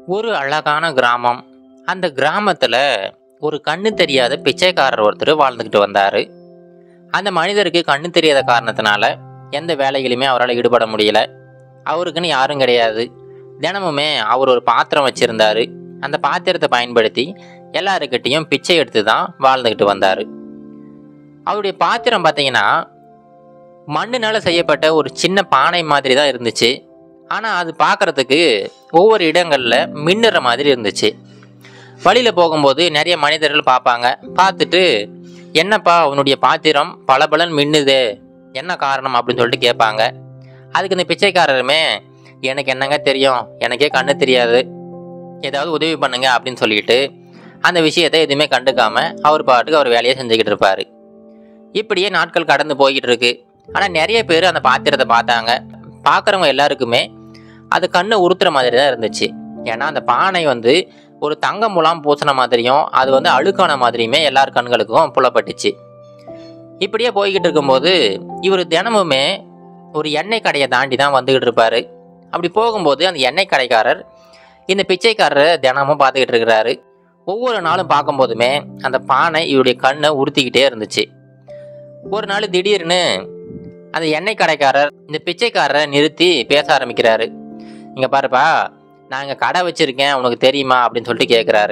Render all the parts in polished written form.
ஒரு அழகான கிராமம். அந்த கிராமத்துல ஒரு கண்ணு தெரியாத பிச்சைக்காரர் ஒருத்தர் வாழ்ந்துக்கிட்டு வந்தாரு. அந்த மனிதருக்கு கண்ணு தெரியாத காரணத்தினால எந்த வேலையிலுமே அவரால் ஈடுபட முடியல. அவருக்குன்னு யாரும் கிடையாது. தினமுமே அவர் ஒரு பாத்திரம் வச்சிருந்தாரு. அந்த பாத்திரத்தை பயன்படுத்தி எல்லாருக்கிட்டையும் பிச்சை எடுத்து தான் வாழ்ந்துக்கிட்டு வந்தாரு. அவருடைய பாத்திரம் பார்த்தீங்கன்னா மண்ணுனால செய்யப்பட்ட ஒரு சின்ன பானை மாதிரி தான் இருந்துச்சு. ஆனால் அது பார்க்கறதுக்கு ஒவ்வொரு இடங்களில் மின்னுற மாதிரி இருந்துச்சு. வழியில் போகும்போது நிறைய மனிதர்கள் பார்ப்பாங்க. பார்த்துட்டு, என்னப்பா உன்னுடைய பாத்திரம் பளபளன்னு மின்னுதே, என்ன காரணம் அப்படின்னு சொல்லிட்டு கேட்பாங்க. அதுக்கு இந்த பிச்சைக்காரருமே, எனக்கு என்னங்க தெரியும், எனக்கே கண்ணு தெரியாது, ஏதாவது உதவி பண்ணுங்க அப்படின்னு சொல்லிட்டு அந்த விஷயத்தை எதுவுமே கண்டுக்காம அவர் பாட்டுக்கு அவர் வேலையை செஞ்சுக்கிட்டு இருப்பார். இப்படியே நாட்கள் கடந்து போய்கிட்டு இருக்கு. ஆனால் நிறைய பேர் அந்த பாத்திரத்தை பார்த்தாங்க. பார்க்குறவங்க எல்லாருக்குமே அது கண்ணை உறுத்துற மாதிரி தான் இருந்துச்சு. ஏன்னா அந்த பானை ஒரு தங்க முலாம் பூசின மாதிரியும் அது அழுக்கான மாதிரியுமே எல்லார் கண்களுக்கும் புலப்பட்டுச்சு. இப்படியே போய்கிட்டு இருக்கும்போது இவர் தினமுமே ஒரு எண்ணெய் கடையை தாண்டி தான் வந்துக்கிட்டு இருப்பார். அப்படி போகும்போது அந்த எண்ணெய் கடைக்காரர் இந்த பிச்சைக்காரரை தினமும் பார்த்துக்கிட்டு இருக்கிறாரு. ஒவ்வொரு நாளும் பார்க்கும்போதுமே அந்த பானை இவருடைய கண்ணை உறுத்திக்கிட்டே இருந்துச்சு. ஒரு நாள் திடீர்னு அந்த எண்ணெய் கடைக்காரர் இந்த பிச்சைக்காரரை நிறுத்தி பேச ஆரம்பிக்கிறாரு. இங்கே பாருப்பா, நான் இங்கே கடை வச்சுருக்கேன், உனக்கு தெரியுமா அப்படின்னு சொல்லிட்டு கேட்குறாரு.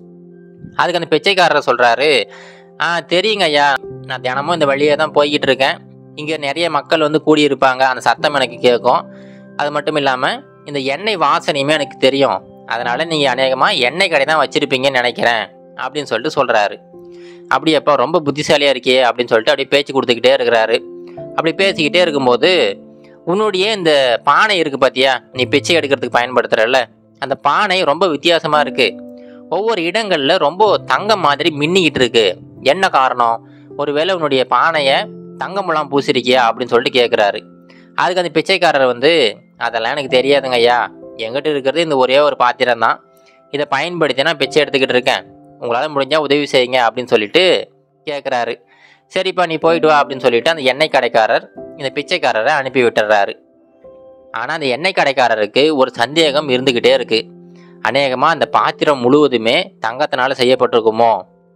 அதுக்கு அந்த பிச்சைக்காரரை சொல்கிறாரு, தெரியுங்க ஐயா, நான் தினமும் இந்த வழியே தான் போய்கிட்டு இருக்கேன். இங்கே நிறைய மக்கள் கூடியிருப்பாங்க, அந்த சத்தம் எனக்கு கேட்கும். அது மட்டும் இல்லாமல் இந்த எண்ணெய் வாசனையுமே எனக்கு தெரியும். அதனால் நீங்கள் அநேகமாக எண்ணெய் கடை தான் வச்சுருப்பீங்கன்னு நினைக்கிறேன் அப்படின்னு சொல்லிட்டு சொல்கிறாரு. அப்படியேப்பா, ரொம்ப புத்திசாலியாக இருக்கே அப்படின்னு சொல்லிட்டு அப்படியே பேச்சு கொடுத்துக்கிட்டே இருக்கிறாரு. அப்படி பேசிக்கிட்டே இருக்கும்போது, உன்னுடைய இந்த பானை இருக்குது பார்த்தியா, நீ பிச்சை எடுக்கிறதுக்கு பயன்படுத்துகிறல்ல, அந்த பானை ரொம்ப வித்தியாசமாக இருக்குது. ஒவ்வொரு இடங்களில் ரொம்ப தங்கம் மாதிரி மின்னிக்கிட்டு இருக்கு. என்ன காரணம்? ஒருவேளை உன்னுடைய பானையை தங்கமெல்லாம் பூசிருக்கியா அப்படின்னு சொல்லிட்டு கேட்குறாரு. அதுக்கு அந்த பிச்சைக்காரர் அதெல்லாம் எனக்கு தெரியாதுங்க ஐயா, எங்கிட்ட இருக்கிறது இந்த ஒரே ஒரு பாத்திரம் தான், இதை பயன்படுத்தி நான் பிச்சை எடுத்துக்கிட்டு இருக்கேன், உங்களால் முடிஞ்சால் உதவி செய்யுங்க அப்படின்னு சொல்லிட்டு கேட்குறாரு. சரிப்பா, நீ போயிட்டு வா அப்படின்னு சொல்லிட்டு அந்த எண்ணெய் கடைக்காரர் இந்த பிச்சைக்காரரை அனுப்பி விட்டுறாரு. ஆனால் அந்த எண்ணெய் கடைக்காரருக்கு ஒரு சந்தேகம் இருந்துக்கிட்டே இருக்குது. அநேகமாக அந்த பாத்திரம் முழுவதுமே தங்கத்தினால செய்யப்பட்டிருக்குமோ,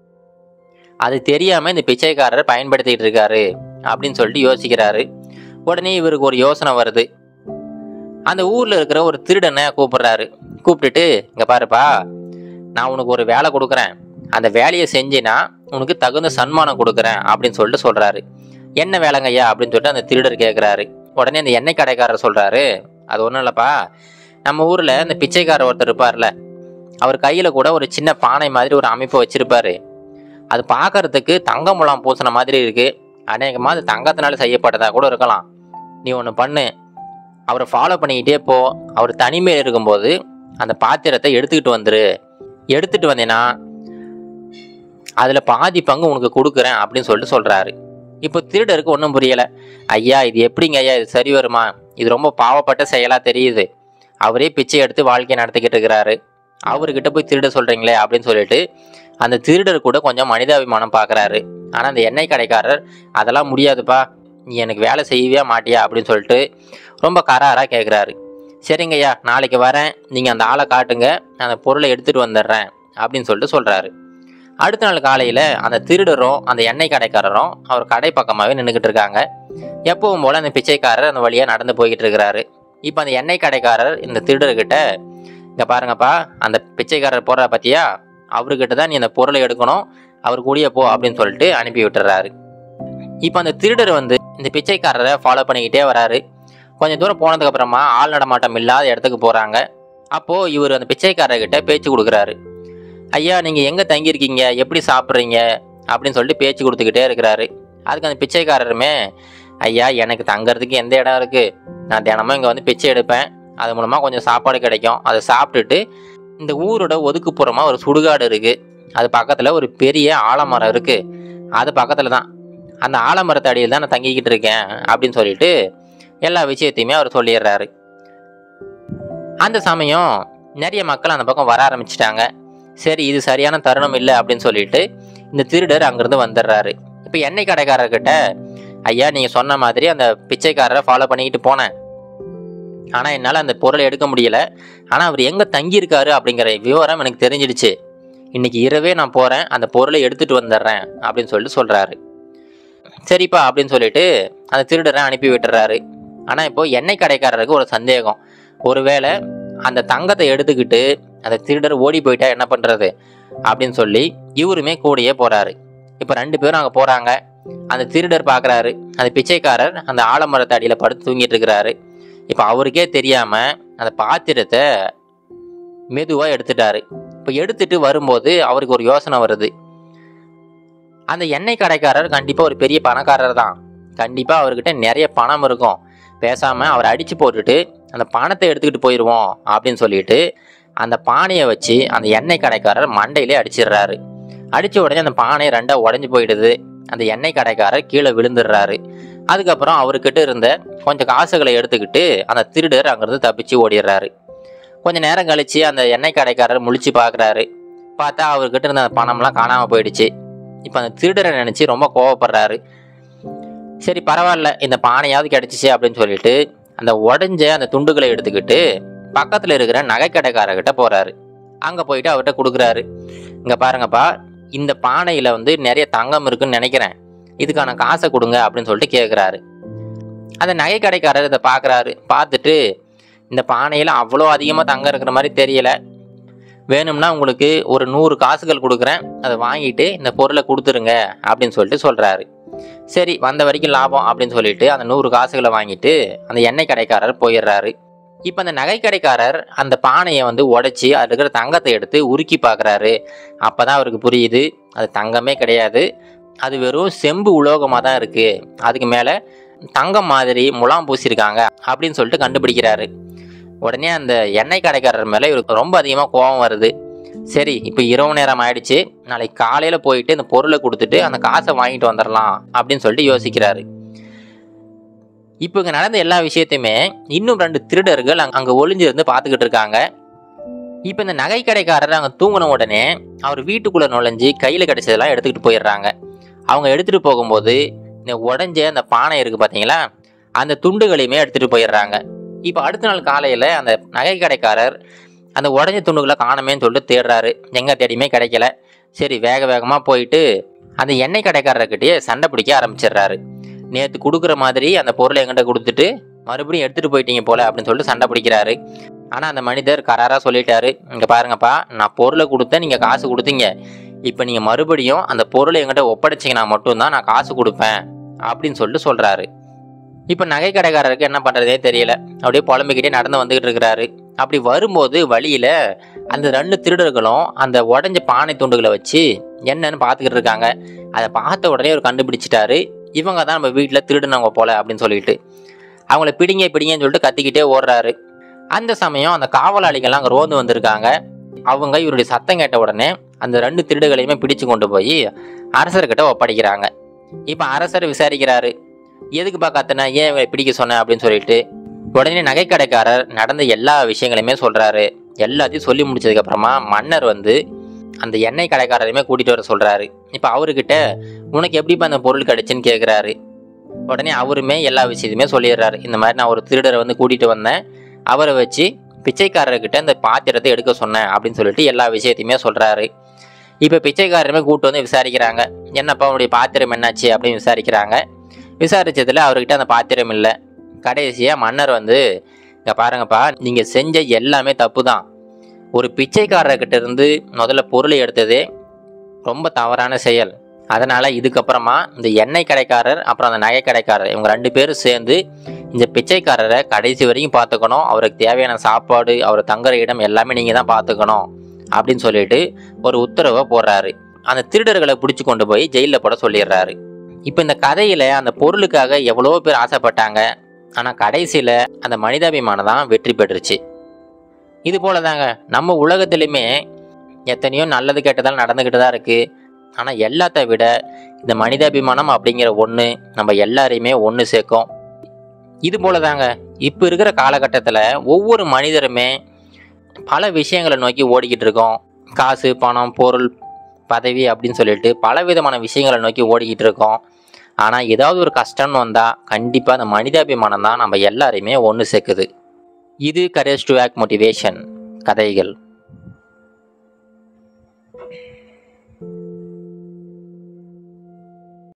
அது தெரியாமல் இந்த பிச்சைக்காரர் பயன்படுத்திக்கிட்டு இருக்காரு அப்படின்னு சொல்லிட்டு யோசிக்கிறாரு. உடனே இவருக்கு ஒரு யோசனை வருது. அந்த ஊரில் இருக்கிற ஒரு திருடனை கூப்பிடுறாரு. கூப்பிட்டுட்டு, இங்கே பாருப்பா, நான் உனக்கு ஒரு வேலை கொடுக்குறேன், அந்த வேலையை செஞ்சினா உனக்கு தகுந்த சன்மானம் கொடுக்குறேன் அப்படின்னு சொல்லிட்டு சொல்கிறாரு. என்ன வேலைங்க ஐயா அப்படின்னு சொல்லிட்டு அந்த திருடர் கேட்குறாரு. உடனே அந்த எண்ணெய் கடைக்காரர் சொல்கிறாரு, அது ஒன்றும் இல்லைப்பா, நம்ம ஊரில் இந்த பிச்சைக்காரர் ஒருத்தர் இருப்பார்ல, அவர் கையில் கூட ஒரு சின்ன பானை மாதிரி ஒரு அமைப்பு வச்சுருப்பார். அது பார்க்கறதுக்கு தங்க முலாம் பூசின மாதிரி இருக்குது. அநேகமாக அது தங்கத்தினால செய்யப்பட்டதாக கூட இருக்கலாம். நீ ஒன்று பண்ணு, அவரை ஃபாலோ பண்ணிக்கிட்டே போ, அவர் தனிமையில் இருக்கும்போது அந்த பாத்திரத்தை எடுத்துக்கிட்டு வந்துரு, எடுத்துகிட்டு வந்தேன்னா அதில் பாதி பங்கு உனக்கு கொடுக்குறேன் அப்படின்னு சொல்லிட்டு சொல்கிறாரு. இப்போ திருடருக்கு ஒன்றும் புரியலை. ஐயா, இது எப்படிங்க ஐயா, இது சரி வருமா? இது ரொம்ப பாவப்பட்ட செயலாக தெரியுது. அவரே பிச்சை எடுத்து வாழ்க்கையை நடத்திக்கிட்டு இருக்கிறாரு, அவர்கிட்ட போய் திருட சொல்கிறீங்களே அப்படின்னு சொல்லிட்டு அந்த திருடர் கூட கொஞ்சம் மனிதாபிமானம் பார்க்குறாரு. ஆனால் அந்த எண்ணெய் கடைக்காரர், அதெல்லாம் முடியாதுப்பா, நீ எனக்கு வேலை செய்யவே மாட்டியா அப்படின்னு சொல்லிட்டு ரொம்ப கராராக கேட்குறாரு. சரிங்க ஐயா, நாளைக்கு வரேன், நீங்கள் அந்த ஆளை காட்டுங்க, நான் அந்த பொருளை எடுத்துகிட்டு வந்துடுறேன் அப்படின்னு சொல்லிட்டு சொல்கிறாரு. அடுத்த நாள் காலையில் அந்த திருடரும் அந்த எண்ணெய் கடைக்காரரும் அவர் கடை பக்கமாகவே நின்றுக்கிட்டு இருக்காங்க. எப்பவும் போல் அந்த பிச்சைக்காரர் அந்த வழியாக நடந்து போய்கிட்டு இருக்கிறாரு. இப்போ அந்த எண்ணெய் கடைக்காரர் இந்த திருடர்கிட்ட, இங்கே பாருங்கப்பா, அந்த பிச்சைக்காரர் போகிற பற்றியா, அவர்கிட்ட தான் நீ அந்த பொருளை எடுக்கணும், அவர் கூடிய போ அப்படின்னு சொல்லிட்டு அனுப்பி விட்டுறாரு. இப்போ அந்த திருடர் இந்த பிச்சைக்காரரை ஃபாலோ பண்ணிக்கிட்டே வராரு. கொஞ்சம் தூரம் போனதுக்கப்புறமா ஆள் நடமாட்டம் இல்லாத இடத்துக்கு போகிறாங்க. அப்போது இவர் அந்த பிச்சைக்காரர்கிட்ட பேச்சு கொடுக்குறாரு. ஐயா, நீங்கள் எங்கே தங்கியிருக்கீங்க, எப்படி சாப்பிட்றீங்க அப்படின்னு சொல்லிட்டு பேச்சு கொடுத்துக்கிட்டே இருக்கிறாரு. அதுக்கு அந்த பிச்சைக்காரருமே, ஐயா, எனக்கு தங்கிறதுக்கு எந்த இடம் இருக்குது, நான் தினமும் இங்கே பிச்சை எடுப்பேன், அது மூலமாக கொஞ்சம் சாப்பாடு கிடைக்கும், அதை சாப்பிட்டுட்டு இந்த ஊரோட ஒதுக்குப்புறமாக ஒரு சுடுகாடு இருக்குது, அது பக்கத்தில் ஒரு பெரிய ஆலமரம் இருக்குது, அது பக்கத்தில் தான், அந்த ஆலமரத்து அடியில் தான் நான் தங்கிக்கிட்டு இருக்கேன் அப்படின்னு சொல்லிட்டு எல்லா விஷயத்தையுமே அவர் சொல்லிடுறாரு. அந்த சமயம் நிறைய மக்கள் அந்த பக்கம் வர ஆரம்பிச்சிட்டாங்க. சரி, இது சரியான தருணம் இல்லை அப்படின்னு சொல்லிட்டு இந்த திருடர் அங்கேருந்து வந்துடுறாரு. இப்போ எண்ணெய் கடைக்காரர்கிட்ட, ஐயா, நீங்கள் சொன்ன மாதிரி அந்த பிச்சைக்காரரை ஃபாலோ பண்ணிக்கிட்டு போனேன், ஆனால் என்னால் அந்த பொருளை எடுக்க முடியல. ஆனால் அவர் எங்கே தங்கியிருக்காரு அப்படிங்கிற விவரம் எனக்கு தெரிஞ்சிடுச்சு. இன்றைக்கி இரவே நான் போகிறேன், அந்த பொருளை எடுத்துகிட்டு வந்துடுறேன் அப்படின்னு சொல்லிட்டு சொல்கிறாரு. சரிப்பா அப்படின்னு சொல்லிட்டு அந்த திருடரை அனுப்பி விட்டுறாரு. ஆனால் இப்போது எண்ணெய் கடைக்காரருக்கு ஒரு சந்தேகம். ஒருவேளை அந்த தங்கத்தை எடுத்துக்கிட்டு அந்த திருடர் ஓடி போயிட்டா என்ன பண்ணுறது அப்படின்னு சொல்லி இவருமே கூடயே போகிறாரு. இப்போ 2 பேரும் அங்கே போகிறாங்க. அந்த திருடர் பார்க்குறாரு, அந்த பிச்சைக்காரர் அந்த ஆலமரத்து அடியில் படுத்து தூங்கிட்டு இருக்கிறாரு. இப்போ அவருக்கே தெரியாமல் அந்த பாத்திரத்தை மெதுவாக எடுத்துட்டாரு. இப்போ எடுத்துட்டு வரும்போது அவருக்கு ஒரு யோசனை வருது. அந்த எண்ணெய் கடைக்காரர் கண்டிப்பாக ஒரு பெரிய பணக்காரர் தான். கண்டிப்பாக அவர்கிட்ட நிறைய பணம் இருக்கும். பேசாமல் அவரை அடித்து போட்டுட்டு அந்த பணத்தை எடுத்துக்கிட்டு போயிடுவோம் அப்படின்னு சொல்லிட்டு அந்த பானையை வச்சு அந்த எண்ணெய் கடைக்காரர் மண்டையிலே அடிச்சிடுறாரு. அடித்த உடனே அந்த பானை 2 உடஞ்சி போயிடுது. அந்த எண்ணெய் கடைக்காரர் கீழே விழுந்துடுறாரு. அதுக்கப்புறம் அவர்கிட்ட இருந்த கொஞ்சம் காசுகளை எடுத்துக்கிட்டு அந்த திருடர் அங்கேருந்து தப்பிச்சு ஓடிடுறாரு. கொஞ்சம் நேரம் கழித்து அந்த எண்ணெய் கடைக்காரர் முழிச்சு பார்க்குறாரு. பார்த்தா அவர்கிட்ட இருந்த அந்த பணம்லாம் காணாமல் போயிடுச்சு. இப்போ அந்த திருடரை நினச்சி ரொம்ப கோவப்படுறாரு. சரி பரவாயில்ல, இந்த பானையாவது கிடச்சிச்சு அப்படின்னு சொல்லிட்டு அந்த உடஞ்ச அந்த துண்டுகளை எடுத்துக்கிட்டு பக்கத்தில் இருக்கிற நகை கடைக்காரர்கிட்ட போகிறாரு. அங்கே போயிட்டு அவர்கிட்ட கொடுக்குறாரு. இங்கே பாருங்கப்பா, இந்த பானையில் நிறைய தங்கம் இருக்குன்னு நினைக்கிறேன், இதுக்கான காசை கொடுங்க அப்படின்னு சொல்லிட்டு கேட்குறாரு. அந்த நகை கடைக்காரர் இதை பார்க்குறாரு. பார்த்துட்டு இந்த பானையில் அவ்வளோ அதிகமாக தங்கம் இருக்கிற மாதிரி தெரியல, வேணும்னா உங்களுக்கு ஒரு 100 காசுகள் கொடுக்குறேன், அதை வாங்கிட்டு இந்த பொருளை கொடுத்துருங்க அப்படின்னு சொல்லிட்டு சொல்கிறாரு. சரி வந்த வரைக்கும் லாபம் அப்படின்னு சொல்லிட்டு அந்த 100 காசுகளை வாங்கிட்டு அந்த எண்ணெய் கடைக்காரர் போயிடுறாரு. இப்போ அந்த நகை கடைக்காரர் அந்த பானையை உடைச்சி அதில் இருக்கிற தங்கத்தை எடுத்து உருக்கி பார்க்குறாரு. அப்போ தான் அவருக்கு புரியுது அது தங்கமே கிடையாது, அது வெறும் செம்பு உலோகமாக தான் இருக்குது, அதுக்கு மேலே தங்கம் மாதிரி முலாம் பூசியிருக்காங்க அப்படின்னு சொல்லிட்டு கண்டுபிடிக்கிறாரு. உடனே அந்த எண்ணெய் கடைக்காரர் மேலே இவருக்கு ரொம்ப அதிகமாக கோபம் வருது. சரி இப்போ இரவு நேரம் ஆயிடுச்சு, நாளைக்கு காலையில் போயிட்டு இந்த பொருளை கொடுத்துட்டு அந்த காசை வாங்கிட்டு வந்துடலாம் அப்படின்னு சொல்லிட்டு யோசிக்கிறாரு. இப்போ இங்கே நடந்த எல்லா விஷயத்தையுமே இன்னும் 2 திருடர்கள் அங்கே ஒளிஞ்சிருந்து பார்த்துக்கிட்டு இருக்காங்க. இப்போ இந்த நகை கடைக்காரர் அங்கே தூங்கின உடனே அவர் வீட்டுக்குள்ளே நுழைஞ்சி கையில் கிடைச்சதெல்லாம் எடுத்துக்கிட்டு போயிடுறாங்க. அவங்க எடுத்துகிட்டு போகும்போது இந்த உடஞ்ச அந்த பானை இருக்குது பார்த்தீங்களா, அந்த துண்டுகளையுமே எடுத்துகிட்டு போயிடுறாங்க. இப்போ அடுத்த நாள் காலையில் அந்த நகை கடைக்காரர் அந்த உடஞ்ச துண்டுகளை காணமேன்னு சொல்லிட்டு தேடுறாரு. எங்கே தேடியுமே கிடைக்கல. சரி வேக வேகமாக போயிட்டு அந்த எண்ணெய் கடைக்காரர்கிட்டயே சண்டை பிடிக்க ஆரம்பிச்சிடுறாரு. நேற்று கொடுக்குற மாதிரி அந்த பொருளை என்கிட்ட கொடுத்துட்டு மறுபடியும் எடுத்துகிட்டு போயிட்டீங்க போல அப்படின்னு சொல்லிட்டு சண்டை பிடிக்கிறாரு. ஆனால் அந்த மனிதர் கராராக சொல்லிட்டாரு, இங்கே பாருங்கப்பா, நான் பொருளை கொடுத்தேன், நீங்கள் காசு கொடுத்தீங்க, இப்போ நீங்கள் மறுபடியும் அந்த பொருளை என்கிட்ட ஒப்படைச்சிங்கன்னா மட்டும்தான் நான் காசு கொடுப்பேன் அப்படின்னு சொல்லிட்டு சொல்கிறாரு. இப்போ நகை கடைக்காரருக்கு என்ன பண்ணுறதே தெரியல. அப்படியே புலம்பிக்கிட்டே நடந்து வந்துக்கிட்டு இருக்கிறாரு. அப்படி வரும்போது வழியில் அந்த 2 திருடர்களும் அந்த உடஞ்ச பானை துண்டுகளை வச்சு என்னன்னு பார்த்துக்கிட்டு இருக்காங்க. அதை பார்த்த உடனே அவர் கண்டுபிடிச்சிட்டாரு, இவங்க தான் நம்ம வீட்டில் திருடுனவங்க போல அப்படின்னு சொல்லிட்டு அவங்கள பிடிங்கன்னு சொல்லிட்டு கத்திக்கிட்டே ஓடுறாரு. அந்த சமயம் அந்த காவலாளிகள்லாம் அங்கே ரோந்து வந்திருக்காங்க. அவங்க இவருடைய சத்தம் கேட்ட உடனே அந்த 2 திருடுகளையுமே பிடிச்சு கொண்டு போய் அரசர்கிட்ட ஒப்படைக்கிறாங்க. இப்போ அரசர் விசாரிக்கிறாரு, எதுக்குப்பா கத்துன, ஏன் இவரை பிடிக்க சொன்ன அப்படின்னு சொல்லிட்டு. உடனே நகை கடைக்காரர் நடந்த எல்லா விஷயங்களையுமே சொல்கிறாரு. எல்லாத்தையும் சொல்லி முடிச்சதுக்கப்புறமா மன்னர் அந்த எண்ணெய் கடைக்காரரையுமே கூட்டிகிட்டு வர சொல்கிறாரு. இப்போ அவர்கிட்ட உனக்கு எப்படிப்பா அந்த பொருள் கிடைச்சுன்னு கேட்குறாரு. உடனே அவருமே எல்லா விஷயத்தையுமே சொல்லிடுறாரு. இந்த மாதிரி நான் ஒரு திருடரை கூட்டிகிட்டு வந்தேன், அவரை வச்சு பிச்சைக்காரர்கிட்ட இந்த பாத்திரத்தை எடுக்க சொன்னேன் அப்படின்னு சொல்லிட்டு எல்லா விஷயத்தையுமே சொல்கிறாரு. இப்போ பிச்சைக்காரருமே கூப்பிட்டு விசாரிக்கிறாங்க, என்னப்பா உன்னுடைய பாத்திரம் என்னாச்சு அப்படின்னு விசாரிக்கிறாங்க. விசாரித்ததில் அவர்கிட்ட அந்த பாத்திரம் இல்லை. கடைசியாக மன்னர் இங்கே பாருங்கப்பா, நீங்கள் செஞ்ச எல்லாமே தப்பு தான், ஒரு பிச்சைக்காரர்கிட்ட இருந்து முதல்ல பொருளை எடுத்ததே ரொம்ப தவறான செயல். அதனால் இதுக்கப்புறமா இந்த எண்ணெய் கடைக்காரர் அப்புறம் அந்த நகை கடைக்காரர் இவங்க 2 பேரும் சேர்ந்து இந்த பிச்சைக்காரரை கடைசி வரைக்கும் பார்த்துக்கணும், அவருக்கு தேவையான சாப்பாடு, அவர் தங்குற இடம் எல்லாமே நீங்கள் தான் பார்த்துக்கணும் அப்படின்னு சொல்லிட்டு ஒரு உத்தரவை போடுறாரு. அந்த திருடர்களை பிடிச்சி கொண்டு போய் ஜெயிலில் போட சொல்லிடுறாரு. இப்போ இந்த கதையில் அந்த பொருளுக்காக எவ்வளோ பேர் ஆசைப்பட்டாங்க, ஆனால் கடைசியில் அந்த மனிதாபிமானம் தான் வெற்றி பெற்றுச்சு. இது போல தாங்க நம்ம உலகத்துலையுமே எத்தனையோ நல்லது கெட்டதால் நடந்துக்கிட்டு தான் இருக்குது. ஆனால் எல்லாத்த விட இந்த மனிதாபிமானம் அப்படிங்கிற ஒன்று நம்ம எல்லாரையுமே ஒன்று சேர்க்கும். இது போல தாங்க இப்போ இருக்கிற காலகட்டத்தில் ஒவ்வொரு மனிதருமே பல விஷயங்களை நோக்கி ஓடிக்கிட்டு இருக்கோம். காசு, பணம், பொருள், பதவி அப்படின்னு சொல்லிட்டு பலவிதமான விஷயங்களை நோக்கி ஓடிக்கிட்டு இருக்கோம். ஆனால் ஏதாவது ஒரு கஷ்டம்னு வந்தால் கண்டிப்பாக அந்த மனிதாபிமானம் தான் நம்ம எல்லாரையுமே ஒன்று சேர்க்குது. இது கரேஜ் டு ஆக்ட் மோட்டிவேஷன் கதைகள்.